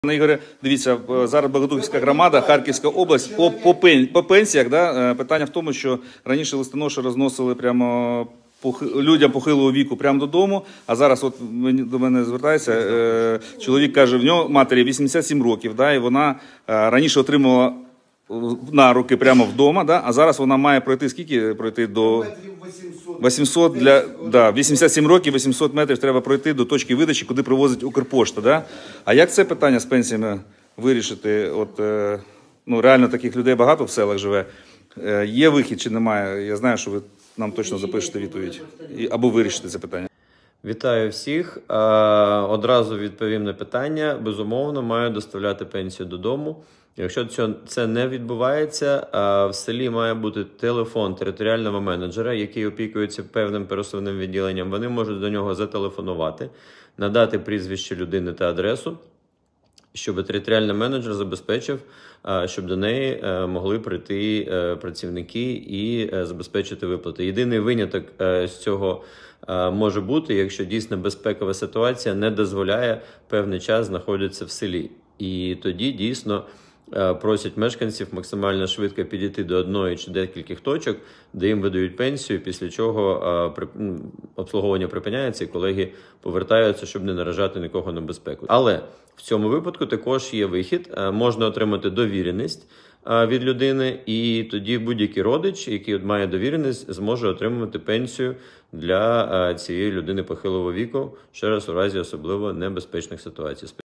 Пане Ігоре, дивіться, зараз Богодухівська громада, Харківська область, по пенсіях, да, питання в тому, що раніше листоноші розносили прямо людям похилого віку прямо додому, а зараз от до мене звертається, чоловік каже, в нього матері 87 років, да, і вона раніше отримувала на руки прямо вдома, да, а зараз вона має пройти, скільки пройти до 800 для, да, 87 років, 800 метрів треба пройти до точки видачі, куди привозить Укрпошта, да? А як це питання з пенсіями вирішити? От, ну, реально таких людей багато в селах живе. Є вихід чи немає? Я знаю, що ви нам точно запишете відповідь. Або вирішите це питання. Вітаю всіх. Одразу відповім на питання. Безумовно, маю доставляти пенсію додому. Якщо це не відбувається, в селі має бути телефон територіального менеджера, який опікується певним пересувним відділенням. Вони можуть до нього зателефонувати, надати прізвище людини та адресу, щоб територіальний менеджер забезпечив, щоб до неї могли прийти працівники і забезпечити виплати. Єдиний виняток з цього може бути, якщо дійсно безпекова ситуація не дозволяє певний час знаходитися в селі. І тоді дійсно просять мешканців максимально швидко підійти до одної чи декількох точок, де їм видають пенсію, після чого обслуговування припиняється і колеги повертаються, щоб не наражати нікого на безпеку. Але в цьому випадку також є вихід. Можна отримати довіреність від людини, і тоді будь-який родич, який має довіреність, зможе отримувати пенсію для цієї людини похилого віку, ще раз у разі особливо небезпечних ситуацій.